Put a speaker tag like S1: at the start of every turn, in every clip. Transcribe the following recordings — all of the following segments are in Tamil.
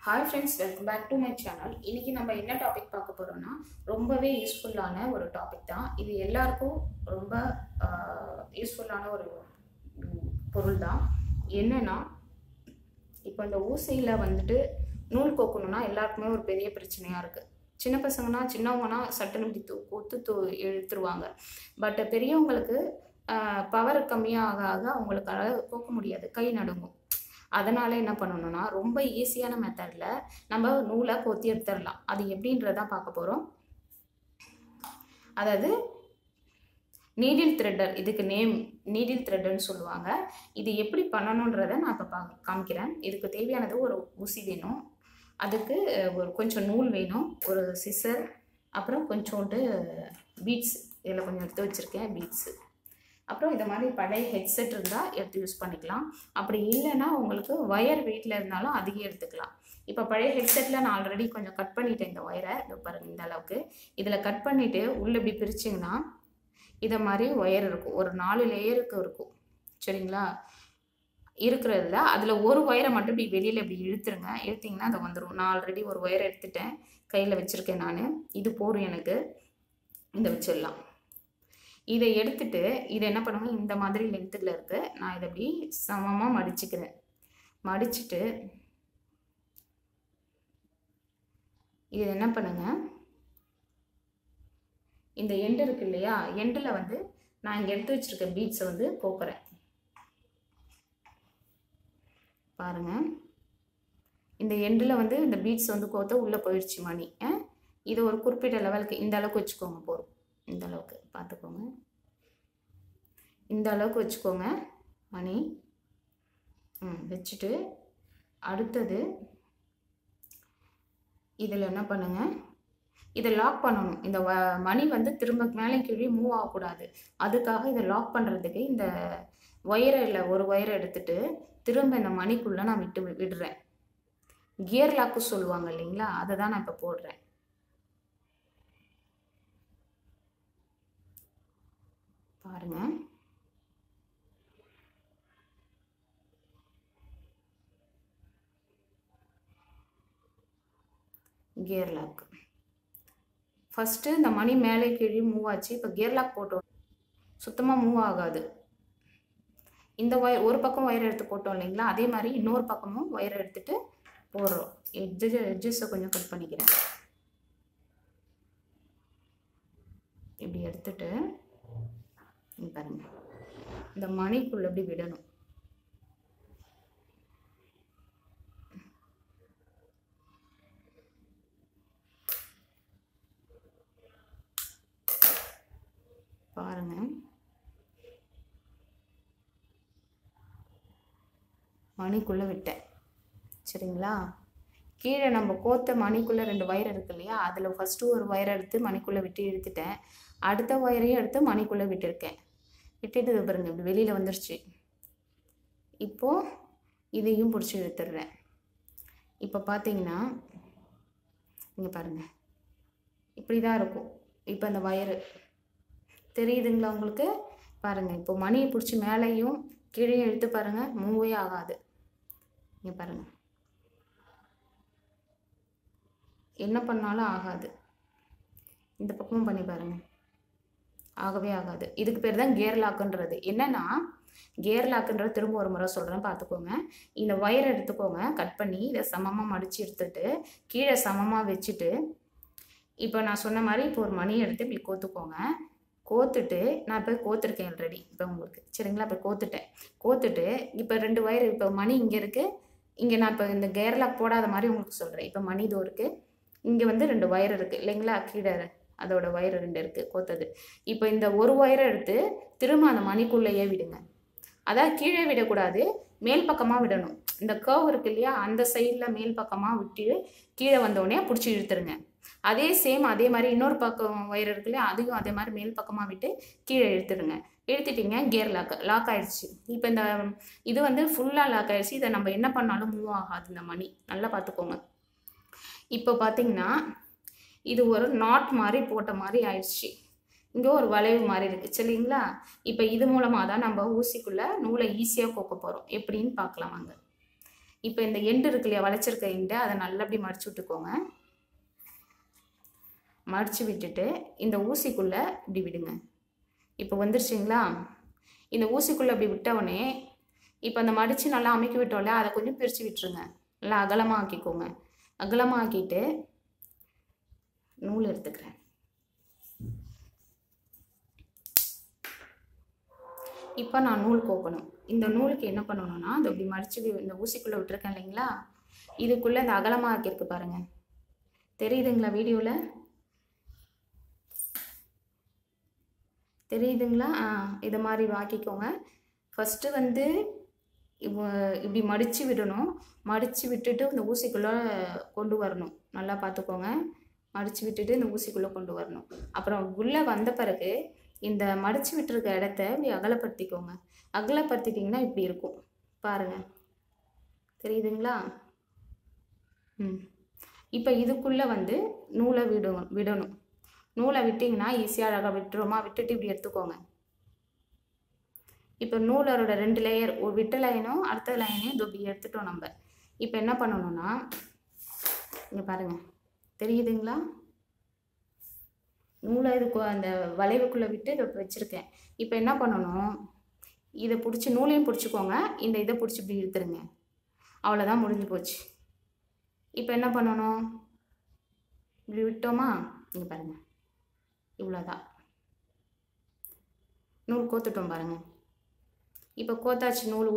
S1: Hi friends, welcome back to my channel. இன்னைக்கு நம்ம என்ன டாபிக் பார்க்க போறோம்னா ரொம்பவே யூஸ்ஃபுல்லான ஒரு டாபிக் தான். இது எல்லாருக்கும் ரொம்ப யூஸ்ஃபுல்லான ஒரு பொருள் தான். என்னன்னா இப்போ இந்த ஊசியில வந்துட்டு நூல் கோக்கணும்னா எல்லாருக்குமே ஒரு பெரிய பிரச்சனையா இருக்கு. சின்ன பசங்கன்னா சின்னவங்கன்னா சட்டன்னு இப்படி கொத்து இழுத்துருவாங்க. பட் பெரியவங்களுக்கு பவர் கம்மியாக ஆக அவங்களுக்கு கோக்க முடியாது, கை நடுங்கும். அதனால என்ன பண்ணணும்னா ரொம்ப ஈஸியான மெத்தட்ல நம்ம நூலை கொத்தி எடுத்துடலாம். அது எப்படின்றதான் பார்க்க போறோம். அதாவது நீடில் த்ரெட்டர், இதுக்கு நேம் நீடில் த்ரெட்டர்னு சொல்லுவாங்க. இது எப்படி பண்ணணுன்றதை நான் இப்போ காமிக்கிறேன். இதுக்கு தேவையானது ஒரு ஊசி வேணும், அதுக்கு ஒரு கொஞ்சம் நூல் வேணும், ஒரு சிசர், அப்புறம் கொஞ்சோண்டு பீட்ஸ், இதில் கொஞ்சம் எடுத்து வச்சுருக்கேன் பீட்ஸு. அப்புறம் இந்த மாதிரி பழைய ஹெட்செட் இருந்தால் எடுத்து யூஸ் பண்ணிக்கலாம். அப்படி இல்லைன்னா உங்களுக்கு ஒயர் வீட்டில் இருந்தாலும் அதிகம் எடுத்துக்கலாம். இப்போ பழைய ஹெட்செட்டில் நான் ஆல்ரெடி கொஞ்சம் கட் பண்ணிட்டேன் இந்த ஒயரை. இது பாருங்கள், இந்த அளவுக்கு இதில் கட் பண்ணிவிட்டு உள்ளே இப்படி பிரிச்சிங்கன்னா இதை மாதிரி ஒயர் இருக்கும், ஒரு 4 லேயருக்கு இருக்கும். சரிங்களா? இருக்கிறதுல அதில் ஒரு ஒயரை மட்டும் இப்படி வெளியில் இப்படி இழுத்துருங்க. இழுத்திங்கன்னா அதை வந்துடும். நான் ஆல்ரெடி ஒரு ஒயரை எடுத்துட்டேன், கையில் வச்சுருக்கேன் நான். இது போதும் எனக்கு. இதை வச்சிடலாம். இதை எடுத்துட்டு இதை என்ன பண்ணுங்க, இந்த மாதிரி லென்த்துக்குள்ள இருக்கு. நான் இதை அப்படி சமமாக மடிச்சுக்கிறேன். மடிச்சுட்டு இது என்ன பண்ணுங்க, இந்த எண்டு இருக்கு இல்லையா, எண்டில் வந்து நான் இங்கே எடுத்து வச்சிருக்க பீட்ஸை வந்து கோக்குறேன். பாருங்க, இந்த எண்டில் வந்து இந்த பீட்ஸ் வந்து கோத்த உள்ளே போயிடுச்சு மணி. இது ஒரு குறிப்பிட்ட லெவலுக்கு இந்த அளவுக்கு வச்சுக்கோங்க, போதும். இந்த அளவுக்கு பார்த்துக்கோங்க, இந்த அளவுக்கு வச்சுக்கோங்க மணி. வச்சுட்டு அடுத்தது இதில் என்ன பண்ணுங்க, இதை லாக் பண்ணணும். இந்த மணி வந்து திரும்ப மேலே கீழே மூவ் ஆகக்கூடாது. அதுக்காக இதை லாக் பண்ணுறதுக்கு இந்த ஒயரில் ஒரு ஒயரை எடுத்துட்டு திரும்ப இந்த மணிக்குள்ளே நான் விடுறேன். கியர் லாக்கு சொல்லுவாங்க இல்லைங்களா, அதை தான் நான் இப்போ போடுறேன். பாருங்க, கியர் லாக். ஃபஸ்ட்டு இந்த மணி மேலே கீழே மூவ் ஆச்சு. இப்போ கியர் லாக் போட்டோம், சுத்தமாக மூவ் ஆகாது. இந்த ஒரு பக்கம் ஒயர் எடுத்து போட்டோம் இல்லைங்களா, அதே மாதிரி இன்னொரு பக்கமும் ஒயர் எடுத்துட்டு போடுறோம். எட்ஜஸை கொஞ்சம் கட் பண்ணிக்கிறேன். இப்படி எடுத்துட்டு பாருங்க, இந்த மணிக்குள்ள இப்படி விடணும். பாருங்க, மணிக்குள்ள விட்டேன். சரிங்களா? கீழே நம்ம கோத்த மணிக்குள்ள 2 ஒயர் இருக்கு இல்லையா, அதில் ஃபஸ்ட்டு ஒரு ஒயரை எடுத்து மணிக்குள்ளே விட்டு இழுத்துட்டேன். அடுத்த ஒயரையும் எடுத்து மணிக்குள்ளே விட்டுருக்கேன். விட்டுட்டு பாருங்க, இப்படி வெளியில் வந்துருச்சு. இப்போது இதையும் பிடிச்சி இழுத்துடுறேன். இப்போ பார்த்தீங்கன்னா இங்கே பாருங்கள், இப்படி தான் இருக்கும். இப்போ அந்த ஒயரு தெரியுதுங்களா உங்களுக்கு? பாருங்கள், இப்போ மணியை பிடிச்சி மேலேயும் கீழே இழுத்து பாருங்கள், மூவே ஆகாது. இங்கே பாருங்கள், என்ன பண்ணாலும் ஆகாது. இந்த பக்கமும் பண்ணி பாருங்கள், ஆகவே ஆகாது. இதுக்கு பேர் தான் கியர் லாக்குன்றது. என்னன்னா கியர் லாக்குன்றது திரும்ப ஒரு முறை சொல்கிறேன், பார்த்துக்கோங்க. இந்த ஒயரை எடுத்துக்கோங்க, கட் பண்ணி இதை சமமாக மடித்து எடுத்துட்டு கீழே சமமாக வச்சுட்டு, இப்போ நான் சொன்ன மாதிரி இப்போ ஒரு மணி எடுத்து இப்படி கோத்துக்கோங்க. கோத்துட்டு நான் இப்போ கோத்துருக்கேன் ஆல்ரெடி இப்போ உங்களுக்கு. சரிங்களா? இப்போ கோத்துட்டு இப்போ 2 ஒயர், இப்போ மணி இங்கே இருக்குது, இங்கே நான் இப்போ இந்த கியர் லாக் போடாத மாதிரி உங்களுக்கு சொல்கிறேன். இப்போ மணி இதோ இருக்குது, இங்கே வந்து 2 ஒயர் இருக்குது இல்லைங்களா, கீழே அதோட ஒயர் 2 இருக்குது கோத்தது. இப்போ இந்த ஒரு ஒயரை எடுத்து திரும்ப அந்த மணிக்குள்ளேயே விடுங்க. அதாவது கீழே விடக்கூடாது, மேல் பக்கமாக விடணும். இந்த கர்வ் இருக்கு இல்லையா, அந்த சைடில் மேல் பக்கமாக விட்டு கீழே வந்தோடனே பிடிச்சி இழுத்துருங்க. அதே மாதிரி இன்னொரு பக்கம் ஒயர் இருக்கு இல்லையா, அதையும் அதே மாதிரி மேல் பக்கமாக விட்டு கீழே இழுத்துடுங்க. இழுத்துட்டிங்க, கியர் லாக் ஆயிடுச்சு. இப்போ இந்த இது வந்து ஃபுல்லாக லாக் ஆயிடுச்சு. இதை நம்ம என்ன பண்ணாலும் மூவ் ஆகாது இந்த மணி. நல்லா பார்த்துக்கோங்க. இப்போ பார்த்தீங்கன்னா இது ஒரு நாட் மாதிரி போட்ட மாதிரி ஆயிடுச்சு. இங்கே ஒரு வளைவு மாதிரி இருக்குது. சரிங்களா? இப்போ இது மூலமாக தான் நம்ம ஊசிக்குள்ளே நூலை ஈஸியாக கோக்க போகிறோம். எப்படின்னு பார்க்கலாம் வாங்க. இப்போ இந்த எண்டு இருக்கு இல்லையா, வளைச்சிருக்க எண்டை அதை நல்லா அப்படி மடிச்சு விட்டுக்கோங்க. மடித்து விட்டுட்டு இந்த ஊசிக்குள்ளே இப்படி விடுங்க. இப்போ வந்துருச்சுங்களா? இந்த ஊசிக்குள்ளே அப்படி விட்டவுடனே இப்போ அந்த மடித்து நல்லா அமைக்கி விட்டோம்ல, அதை கொஞ்சம் பிரித்து விட்டுருங்க. நல்லா அகலமாக ஆக்கிக்கோங்க. அகலமாக ஆக்கிட்டு நூல் எடுத்துக்கிறேன். இப்போ நான் நூல் கோக்கணும். இந்த நூலுக்கு என்ன பண்ணணும்னா, அதை இப்படி மடித்து இந்த ஊசிக்குள்ளே விட்டுருக்கேன் இல்லைங்களா, இதுக்குள்ளே இந்த அகலமாக ஆக்கியிருக்கு பாருங்கள், தெரியுதுங்களா? வீடியோவில் தெரியுதுங்களா? இதை மாதிரி ஆக்கிக்கோங்க. ஃபஸ்ட்டு வந்து இப்படி மடித்து விடணும். மடித்து விட்டுட்டு இந்த ஊசிக்குள்ளே கொண்டு வரணும். நல்லா பார்த்துக்கோங்க. மடித்து விட்டுட்டு இந்த ஊசிக்குள்ளே கொண்டு வரணும். அப்புறம் உள்ளே வந்த பிறகு இந்த மடித்து விட்டுருக்க இடத்த இப்படி அகலப்படுத்திக்கோங்க. அகலப்படுத்திட்டிங்கன்னா இப்படி இருக்கும் பாருங்கள், தெரியுதுங்களா? இப்போ இதுக்குள்ளே வந்து நூலை விடணும். நூலை விட்டிங்கன்னா ஈஸியாக அழகாக விட்டுருமா. விட்டுட்டு இப்படி எடுத்துக்கோங்க. இப்போ நூலோட 2 லேயர், ஒரு விட்ட லைனும் அடுத்த லைனையும் இது இப்படி எடுத்துட்டோம் நம்ம. இப்போ என்ன பண்ணணும்னா, இங்கே பாருங்கள், தெரியுதுங்களா? நூலை இதுக்கு அந்த வளைவுக்குள்ளே விட்டு இதை வச்சுருக்கேன். இப்போ என்ன பண்ணணும், இதை பிடிச்சி நூலையும் பிடிச்சிக்கோங்க, இந்த இதை பிடிச்சி இப்படி இழுத்துருங்க. அவ்வளோதான், முடிஞ்சு போச்சு. இப்போ என்ன பண்ணணும், இப்படி விட்டோமா, இங்கே பாருங்கள், இவ்வளோதான். நூல் கோத்துட்டோம் பாருங்கள். இப்போ கோத்தாச்சு நூல்,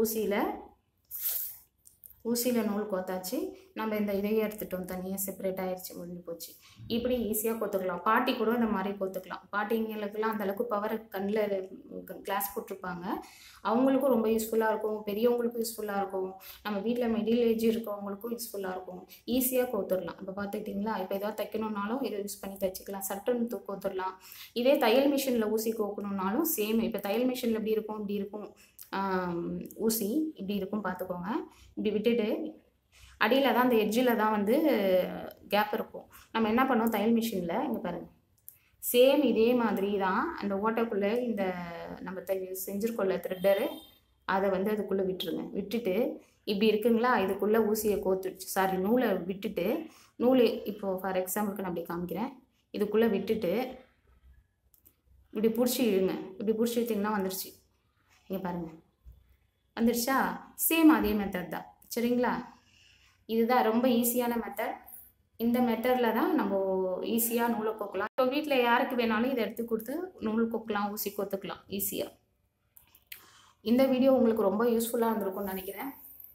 S1: ஊசியில் நூல் கோத்தாச்சு. நம்ம இந்த இதையே எடுத்துட்டோம், தனியாக செப்பரேட் ஆகிடுச்சு, முடிஞ்சு போச்சு. இப்படி ஈஸியாக கோத்துக்கலாம். பாட்டி கூட இந்த மாதிரி கோத்துக்கலாம். பாட்டிங்களுக்கெல்லாம் அந்தளவுக்கு பவர் கண்ணில் கிளாஸ் போட்டிருப்பாங்க, அவங்களுக்கும் ரொம்ப யூஸ்ஃபுல்லாக இருக்கும். பெரியவங்களுக்கும் யூஸ்ஃபுல்லாக இருக்கும். நம்ம வீட்டில் மிடில் ஏஜ் இருக்கவங்களுக்கும் யூஸ்ஃபுல்லாக இருக்கும். ஈஸியாக கோத்துடலாம். இப்போ பார்த்துக்கிட்டிங்களா? இப்போ ஏதாவது தைக்கணுன்னாலும் இதை யூஸ் பண்ணி தைச்சிக்கலாம். சட்டுன்னு கோத்துடலாம். இதே தையல் மிஷினில் ஊசி கோக்கணுன்னாலும் சேம். இப்போ தையல் மிஷினில் எப்படி இருக்கும், இப்படி இருக்கும் ஊசி, இப்படி இருக்கும் பார்த்துக்கோங்க. இப்படி விட்டுட்டு அடியில் தான், அந்த எட்ஜில் தான் வந்து கேப் இருக்கும். நம்ம என்ன பண்ணோம், தையல் மிஷினில் இங்கே பாருங்கள், சேம் இதே மாதிரி தான் அந்த ஓட்டைக்குள்ளே இந்த நம்ம செஞ்சுருக்கோம்ல த்ரெட்டரு, அதை வந்து அதுக்குள்ளே விட்டுருங்க. விட்டுட்டு இப்படி இருக்குங்களா, இதுக்குள்ளே ஊசியை நூலை விட்டுட்டு, நூல் இப்போது ஃபார் எக்ஸாம்பிளுக்கு நான் அப்படி காமிக்கிறேன். இதுக்குள்ளே விட்டுட்டு இப்படி பிடிச்சி இழுங்க. இப்படி பிடிச்சி இழுத்திங்கன்னா வந்துடுச்சு. இங்கே பாருங்கள், வந்துடுச்சா? சேம் அதே மெத்தட் தான், சரிங்களா? இதுதான் ரொம்ப ஈஸியான மெத்தட். இந்த மெத்தடில் தான் நம்ம ஈஸியாக நூலை கோக்கலாம். இப்போ வீட்டில் யாருக்கு வேணாலும் இதை எடுத்து கொடுத்து நூல் கோக்கலாம், ஊசி கோத்துக்கலாம் ஈஸியாக. இந்த வீடியோ உங்களுக்கு ரொம்ப யூஸ்ஃபுல்லாக இருந்திருக்கும்னு நினைக்கிறேன்.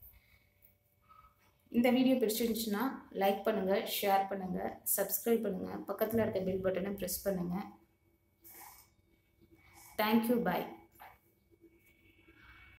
S1: இந்த வீடியோ பிடிச்சிருந்துச்சுன்னா லைக் பண்ணுங்கள், ஷேர் பண்ணுங்கள், சப்ஸ்கிரைப் பண்ணுங்கள், பக்கத்தில் இருக்க பெல் பட்டனை ப்ரெஸ் பண்ணுங்கள். தேங்க்யூ, பாய்.